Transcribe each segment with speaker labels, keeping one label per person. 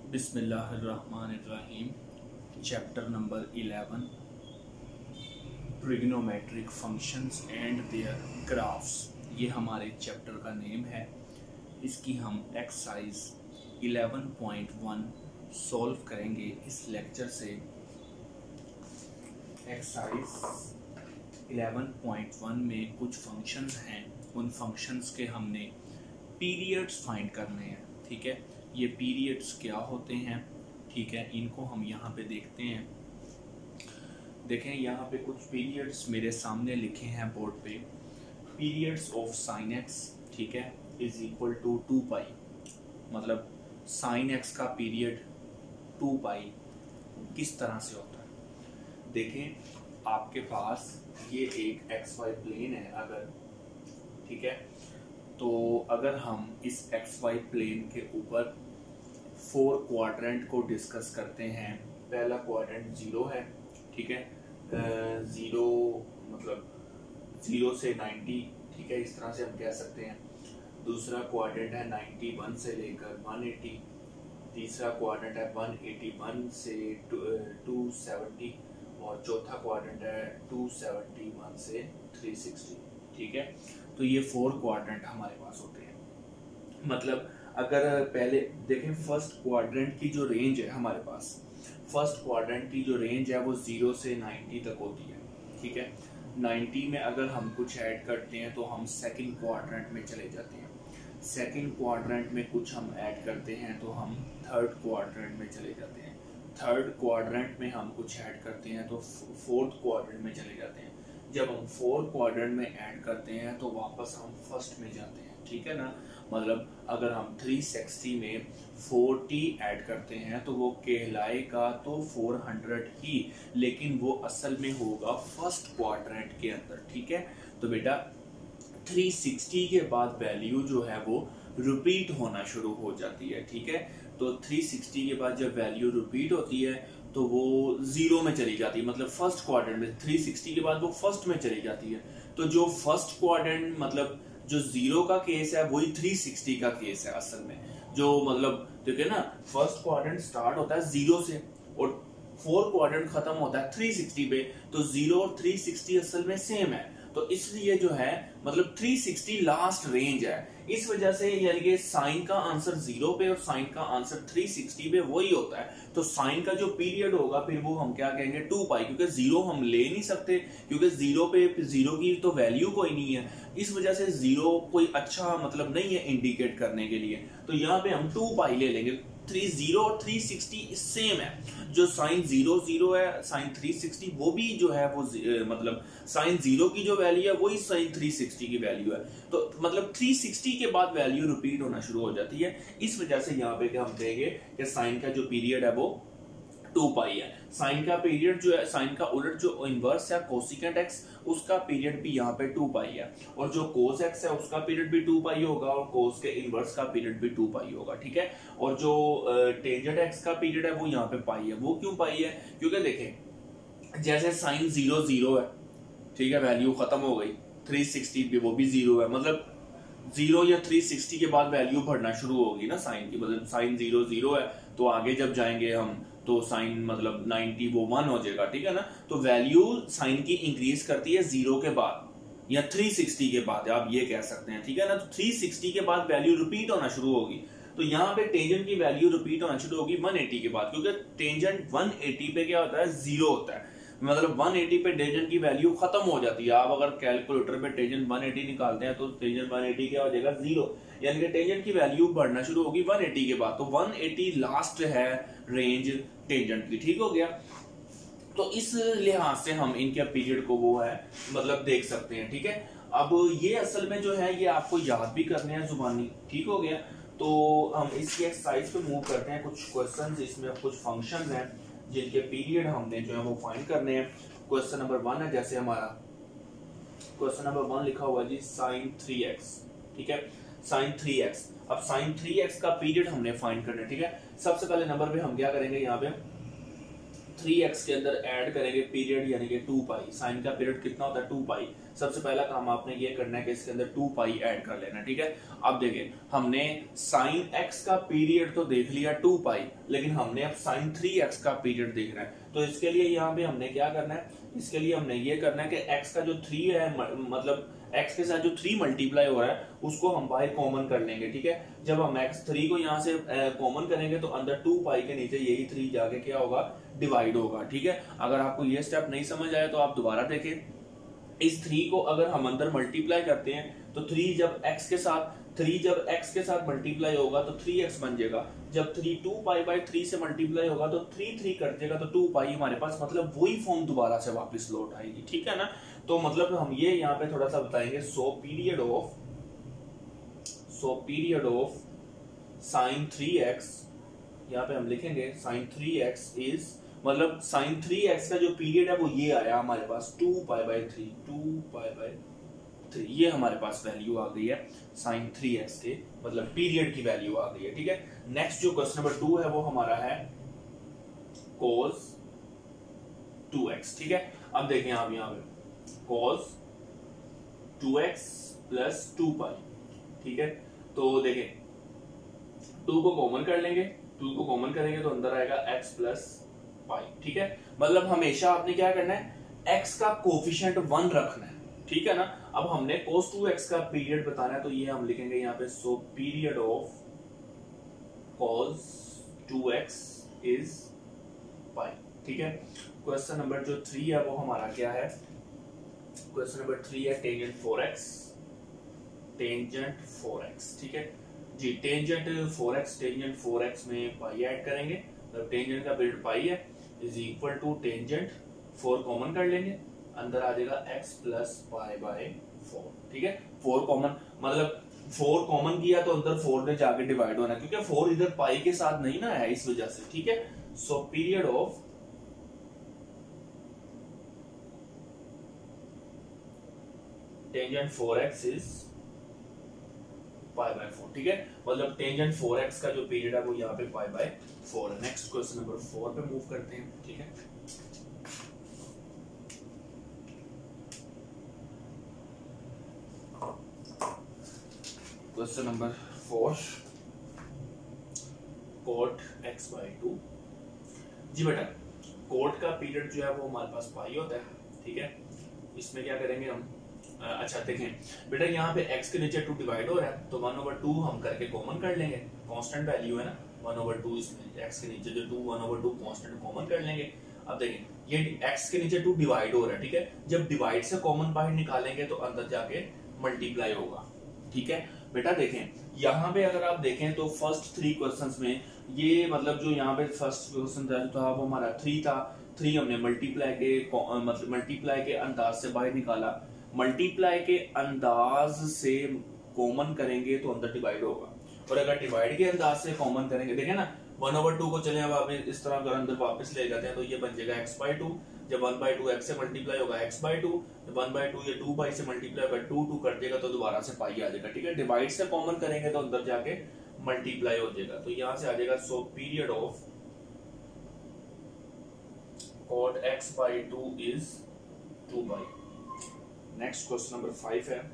Speaker 1: बिस्मिल्लाहिर्रहमानिर्रहीम। Chapter number 11 trigonometric functions and their graphs, ये हमारे चैप्टर का नेम है। इसकी हम एक्सरसाइज 11.1 सॉल्व करेंगे इस लेक्चर से। एक्सरसाइज 11.1 में कुछ फंक्शंस हैं, उन फंक्शंस के हमने पीरियड्स फाइंड करने हैं। ठीक है, ये पीरियड्स क्या होते हैं, ठीक है, इनको हम यहाँ पे देखते हैं। देखें, यहाँ पे कुछ पीरियड्स मेरे सामने लिखे हैं बोर्ड पे। पीरियड्स ऑफ साइन एक्स, ठीक है, इज इक्वल टू 2 पाई। मतलब साइन एक्स का पीरियड 2 पाई किस तरह से होता है। देखें, आपके पास ये एक एक्स वाई प्लेन है अगर, ठीक है, तो अगर हम इस एक्स वाई प्लेन के ऊपर 4 क्वाड्रेंट को डिस्कस करते हैं। पहला क्वाड्रेंट 0 है, ठीक है, 0 मतलब 0 से 90, ठीक है, इस तरह से हम कह सकते हैं। दूसरा क्वाड्रेंट है 91 से लेकर 180। तीसरा क्वाड्रेंट है 181 से 270 और चौथा क्वाड्रेंट है 271 से 360। ठीक है, तो ये 4 क्वाड्रेंट हमारे पास होते हैं। मतलब अगर पहले देखें, फर्स्ट क्वाड्रेंट की जो रेंज है हमारे पास, फर्स्ट क्वाड्रेंट की जो रेंज है वो 0 से 90 तक होती है। ठीक है, 90 में अगर हम कुछ ऐड करते हैं तो हम सेकंड क्वाड्रेंट में चले जाते हैं। सेकंड क्वाड्रेंट में कुछ हम ऐड करते हैं तो हम थर्ड क्वाड्रेंट में चले जाते हैं। थर्ड क्वाड्रेंट में हम कुछ ऐड करते हैं तो फोर्थ क्वाड्रेंट में चले जाते हैं। जब हम फोर्थ क्वाड्रेंट में ऐड करते हैं तो वापस हम फर्स्ट में जाते हैं। ठीक है ना, मतलब अगर हम 360 में 40 ऐड करते हैं तो वो कहलाएगा तो 400 ही, लेकिन वो असल में होगा फर्स्ट क्वाड्रेंट के अंदर। ठीक है, तो बेटा 360 के बाद वैल्यू जो है वो रिपीट होना शुरू हो जाती है। ठीक है, तो 360 के बाद जब वैल्यू रिपीट होती है तो वो 0 में चली जाती है। मतलब फर्स्ट क्वाड्रेंट में 360 के बाद वो फर्स्ट में चली जाती है। तो जो फर्स्ट क्वाड्रेंट मतलब जो 0 का केस है वही 360 का केस है असल में। जो मतलब देखिए ना, फर्स्ट क्वाड्रेंट स्टार्ट होता है 0 से और 4 क्वाड्रेंट खत्म होता है 360 पे। तो 0 और 360 असल में सेम है, तो इसलिए जो है मतलब 360 लास्ट रेंज है। इस वजह से यानी कि साइन का आंसर 0 पे और साइन का आंसर 360 पे वही होता है। तो साइन का जो पीरियड होगा फिर वो हम क्या कहेंगे 2 पाई, क्योंकि 0 हम ले नहीं सकते, क्योंकि 0 पे 0 की तो वैल्यू कोई नहीं है। इस वजह से 0 कोई अच्छा मतलब नहीं है इंडिकेट करने के लिए, तो यहाँ पे हम 2 पाई ले लेंगे। 30 और 360 सेम है। जो साइन 0 है, साइन 360 वो भी जो है वो मतलब साइन 0 की जो वैल्यू है वही साइन 360 की वैल्यू है। तो मतलब 360 के बाद वैल्यू रिपीट होना शुरू हो जाती है। इस वजह से यहाँ पे क्या हम कहेंगे कि साइन का जो पीरियड है वो 2 पाई है। साइन का पीरियड जो है, साइन का उलट जो इनवर्स है कोसिकेंट एक्स, उसका पीरियड भी यहाँ पे 2 पाई है। और जो कोस एक्स है उसका पीरियड भी 2 पाई होगा और कोस के इनवर्स का पीरियड भी 2 पाई होगा। ठीक है, और जो टेंजेंट एक्स का पीरियड है वो यहाँ पे पाई है। वो क्यों पाई है, क्योंकि देखें जैसे साइन 0 है, ठीक है, वैल्यू खत्म हो गई। 360 भी वो भी 0 है, मतलब 0 या 360 के बाद वैल्यू बढ़ना शुरू होगी ना साइन की। मतलब साइन 0 है तो आगे जब जाएंगे हम तो साइन मतलब 90 वो 1 हो जाएगा। ठीक है ना, तो वैल्यू साइन की इंक्रीज करती है 0 के बाद या 360 के बाद, आप ये कह सकते हैं। ठीक है ना, तो 360 के बाद वैल्यू रिपीट होना शुरू होगी। तो यहाँ पे टेंजेंट की वैल्यू रिपीट होना शुरू होगी 180 के बाद, क्योंकि टेंजेंट 180 पे क्या होता है 0 होता है। मतलब 180 पे टेंजेंट की वैल्यू खत्म हो जाती है। आप अगर कैलकुलेटर पे टेंजेंट 180 निकालते हैं तो टेंजेंट 180 क्या हो जाएगा 0, यानी कि टेंजेंट की वैल्यू बढ़ना शुरू होगी 180 के बाद। तो 180 लास्ट है रेंज टेंजेंट की। ठीक हो गया, तो इस लिहाज से हम इनके पीरियड को वो है मतलब देख सकते हैं। ठीक है, अब ये असल में जो है ये आपको याद भी करने हैं जुबानी। ठीक हो गया, तो हम इसकी एक्सरसाइज पे मूव करते हैं। कुछ क्वेश्चंस, इसमें कुछ फंक्शंस हैं जिनके पीरियड हमने जो है वो फाइंड करने हैं। क्वेश्चन नंबर 1 है, जैसे हमारा क्वेश्चन नंबर 1 लिखा हुआ है जी साइन 3x। ठीक है, साइन 3x। अब साइन 3x का पीरियड हमने फाइंड करना है। ठीक है, सबसे पहले नंबर पे हम क्या करेंगे, यहाँ पे 3x के अंदर ऐड करेंगे पीरियड यानी कि 2 पाई। साइन का पीरियड कितना होता है 2 पाई। सबसे पहला काम आपने ये करना है कि इसके अंदर 2 पाई ऐड कर लेना, ठीक है। अब देखिए हमने साइन x का पीरियड तो देख लिया 2 पाई, लेकिन हमने अब साइन 3x का पीरियड देखना है। तो इसके लिए यहाँ पे हमने क्या करना है, इसके लिए हमने ये करना है कि x का जो 3 है, मतलब x के साथ जो 3 मल्टीप्लाई हो रहा है उसको हम बाहर कॉमन कर लेंगे, ठीक है। जब हम x3 को यहाँ से कॉमन करेंगे तो अंदर 2 पाई के नीचे यही 3 जाके क्या होगा, डिवाइड होगा, ठीक है। अगर आपको ये स्टेप नहीं समझ आया तो आप दोबारा देखें। इस 3 को अगर हम अंदर मल्टीप्लाई करते हैं तो 3 जब x के साथ मल्टीप्लाई होगा तो 3x बन जाएगा। जब 3 2 पाई बाय 3 से मल्टीप्लाई होगा तो 3 3 कट जाएगा तो 2 पाई हमारे पास, मतलब वही फॉर्म दोबारा से वापस लौट आएगी, ठीक है ना। तो मतलब हम ये यहाँ पे थोड़ा सा बताएंगे। सो पीरियड ऑफ साइन 3x, यहाँ पे हम लिखेंगे साइन 3x इज, मतलब साइन 3x का जो पीरियड है वो ये आया हमारे पास 2 पाई बाय 3, ये हमारे पास वैल्यू आ गई है साइन 3x के, मतलब पीरियड की वैल्यू आ गई है, ठीक है। नेक्स्ट जो क्वेश्चन नंबर 2 है वो हमारा है cos 2x, ठीक है। अब देखें आप यहाँ पे cos 2x प्लस 2 पाई, ठीक है। तो देखें 2 को कॉमन कर लेंगे, 2 को कॉमन करेंगे तो अंदर आएगा x प्लस पाई, ठीक है। मतलब हमेशा आपने क्या करना है, x का कोफिशिएंट 1 रखना है, ठीक है ना। अब हमने cos 2x का पीरियड बताना है तो ये हम लिखेंगे यहाँ पे so period of cos 2x is pi, ठीक है। क्वेश्चन नंबर जो 3 है वो हमारा क्या है, क्वेश्चन नंबर 3 है टेंजेंट 4x, ठीक है जी। टेंजेंट 4x में पाई ऐड करेंगे, मतलब टेंजेंट का पीरियड पाई है, is equal to tangent 4 common कर लेंगे, अंदर आ जाएगा x प्लस पाई बाय 4, ठीक है। 4 कॉमन, मतलब 4 कॉमन किया तो अंदर 4 ने जाके डिवाइड होना, क्योंकि 4 इधर पाई के साथ नहीं ना है, इस वजह से, ठीक है। So period of tangent 4x is pi by 4, ठीक है। मतलब टेंजेंट 4x का जो पीरियड है वो यहाँ पे पाई बाय 4 है। नेक्स्ट क्वेश्चन नंबर 4 पे मूव करते हैं, ठीक है। Question number 4 cot x by 2, जी बेटा cot का पीरियड जो है वो हमारे पास पाई होता है, ठीक है। इसमें क्या करेंगे हम, अच्छा देखें बेटा यहाँ पे x के नीचे 2 डिवाइड हो रहा है तो 1/2 हम करके कॉमन कर लेंगे, कांस्टेंट वैल्यू है ना 1/2, इसमें x के नीचे जो 2 1/2 कांस्टेंट कॉमन कर लेंगे। अब देखें ये x के नीचे 2 डिवाइड हो रहा है, ठीक है। जब डिवाइड से कॉमन बाहर निकालेंगे तो अंदर जाके मल्टीप्लाई होगा, ठीक है। बेटा देखें यहाँ पे अगर आप देखें तो फर्स्ट 3 क्वेश्चंस में ये, मतलब जो यहाँ पे फर्स्ट क्वेश्चन था वो हमारा 3 था, 3 हमने मल्टीप्लाई के अंदाज से बाहर निकाला, मल्टीप्लाई के अंदाज से कॉमन करेंगे तो अंदर डिवाइड होगा, और अगर डिवाइड के अंदाज से कॉमन करेंगे, देखें ना 1/2 को चले अब आप इस तरह अगर अंदर वापस ले जाते हैं तो ये बन जाएगा x बाय 2, जब 1/2 x से मल्टीप्लाई होगा x बाय 2, जब 1/2 ये 2 पाई से मल्टीप्लाई होगा 2 कट जाएगा तो दोबारा से पाई आ जाएगा, ठीक है। डिवाइड से कॉमन करेंगे तो अंदर जाके मल्टीप्लाई हो जाएगा, तो यहां से आ जाएगा so period of cot x by 2 is 2 pi. Next question number 5 है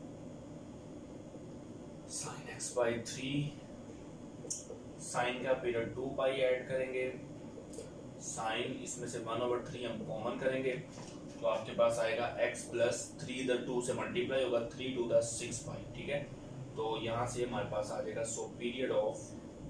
Speaker 1: sin x बाय 3, साइन का पीरियड 2 पाई ऐड करेंगे, साइन इसमें से 1/3 हम कॉमन करेंगे तो आपके पास आएगा x प्लस 3 इधर 2 से मल्टीप्लाई होगा 3 2 द 6 पाई, ठीक है। तो यहां से हमारे पास आ जाएगा so period of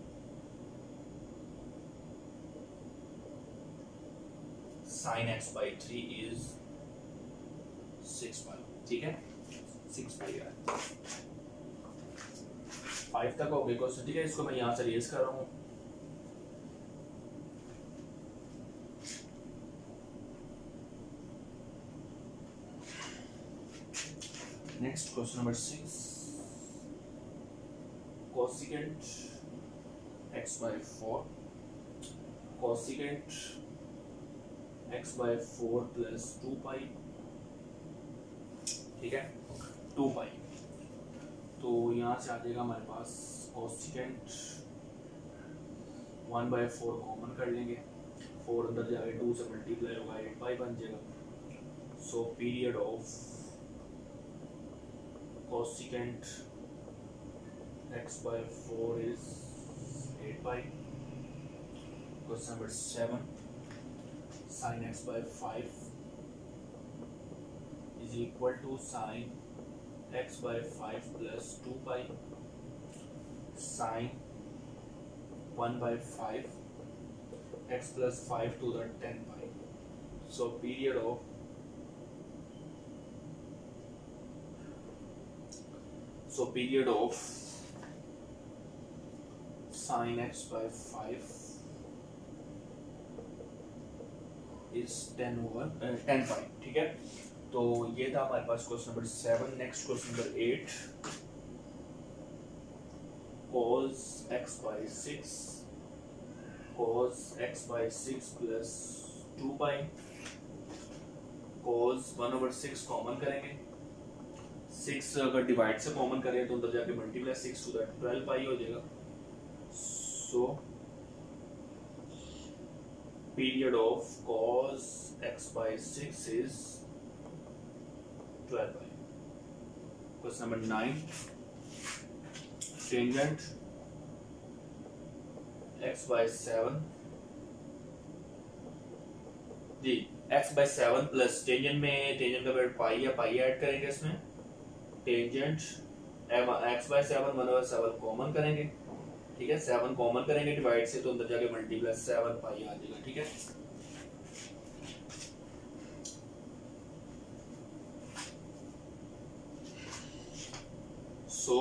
Speaker 1: sin x by 3 is 6 pi, ठीक है। 6 पाई है 5 तक हो गई क्वेश्चन, ठीक है। इसको मैं यहां से रेज कर रहा हूं। Next question number 6 cosecant x by 4, cosecant x by 4 plus 2 पाई, ठीक है 2 पाई। तो यहाँ से आ जाएगा हमारे पास cosecant 1/4 कॉमन कर लेंगे, 4 अंदर जाके 2 से मल्टीप्लाई होगा 8 पाई बन जाएगा. So period of cosecant x by 4 is 8 pi. Question number 7. Sin x by 5 is equal to sin x by 5 plus 2 pi. Sin 1 by 5 x plus 5 to the 10 pi. So period of sin x by 5 is 10 pi. ठीक है, तो ये था हमारे पास question number 7. Next question number 8. cos x by 6 plus 2 pi. cos 1/6 common करेंगे. 6 अगर divide से कॉमन करें तो अंदर जाके मल्टीप्लाई 6 to the 12 pi हो जाएगा. So period of cos x by 6 is 12 pi. Question number 9. Tangent x by 7 जी x by 7 प्लस टेंजेंट में टेंजेंट का वैल्यू पाई या पाई ऐड करेंगे. इसमें टेंजेंट x by 7 1/7 कॉमन करेंगे. ठीक है, 7 कॉमन करेंगे डिवाइड से तो अंदर जाके मल्टीप्लाई 7 पाई आ जाएगा. ठीक है, so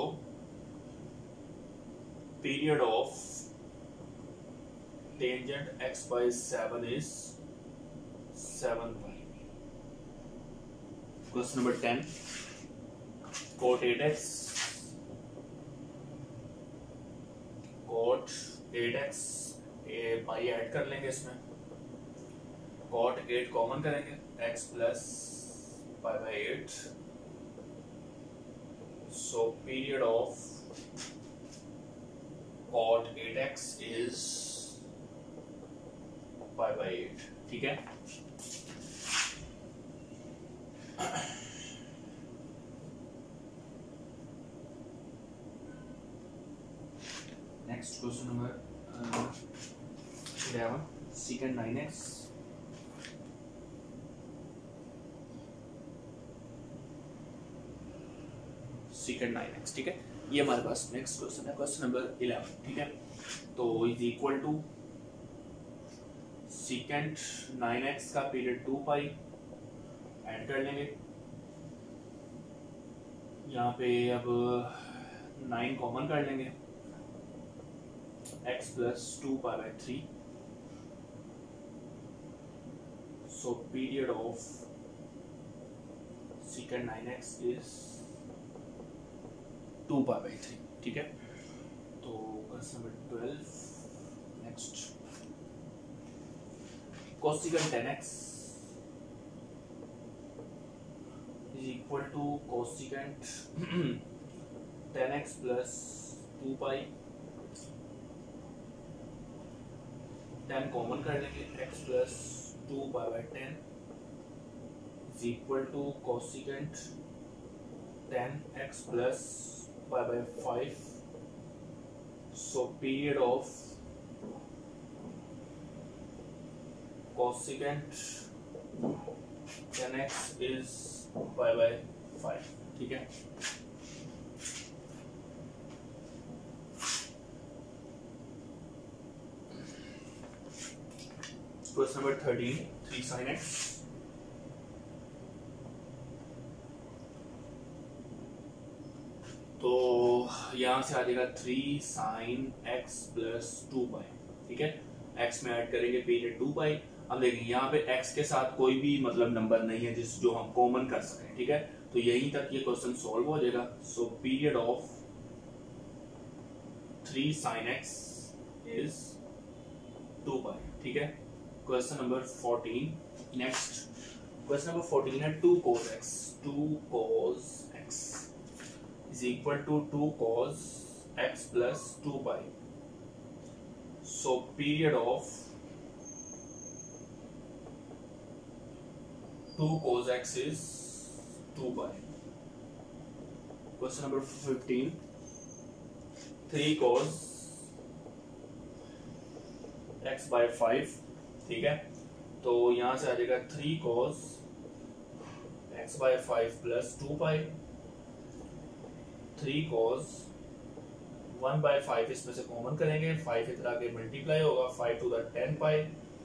Speaker 1: period of tangent x by 7 is 7 pi. Question number 10. cot 8x pi add कर लेंगे. इसमें cot 8 कॉमन करेंगे. x plus pi by 8. So period of cot 8x is pi by 8. ठीक है, next question number 11. secant 9x ठीक है, ये हमारे पास नेक्स्ट क्वेश्चन है. Question number 11. ठीक है, तो is equal to secant 9x का पीरियड 2 पाई ऐड कर लेंगे. यहाँ पे अब 9 कॉमन कर लेंगे. x plus 2 pi by 3. So period of secant 9x is 2 pi by 3. ठीक है, तो question number 12. Next cosecant 10x is equal to cosecant 10x plus 2 pi. 10 common कर लेंगे. x plus 2 pi by 10 is equal to cosecant 10x plus pi by 5. So period of cosecant 10x is pi by 5. ठीक है, question number 13. 3 sin x. तो यहां से आ जाएगा 3 sin x plus 2 पाई. ठीक है, x में ऐड करेंगे पीरियड 2 पाई. अब देखेंगे यहाँ पे x के साथ कोई भी मतलब नंबर नहीं है जो हम कॉमन कर सकें. ठीक है, तो यहीं तक ये क्वेश्चन सॉल्व हो जाएगा. So period of 3 sin x is 2 पाई. ठीक है, question number 14. Next question number 14 है 2 cos x. 2 cos x is equal to 2 cos x plus 2 pi. So period of 2 cos x is 2 pi. Question number 15, 3 cos x by 5, ठीक है, तो यहां से आ जाएगा 3 cos x by 5 plus 2 pi, 3 cos 1 by 5 इसमें से कॉमन करेंगे, 5 इधर आके मल्टीप्लाई होगा, 5 to the 10 pi.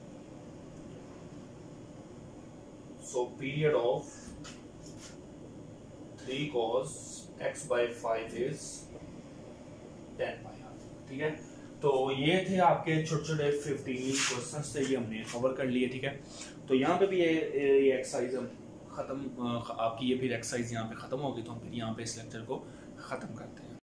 Speaker 1: So period of 3 cos x by 5 is 10 pi. ठीक है, तो ये थे आपके छोटे छोटे 15 क्वेश्चंस थे, ये हमने कवर कर लिए. ठीक है, तो यहाँ पे भी ये एक्सरसाइज हम खत्म, आपकी ये फिर एक्सरसाइज यहाँ पे खत्म होगी, तो हम फिर यहाँ पे इस लेक्चर को खत्म करते हैं.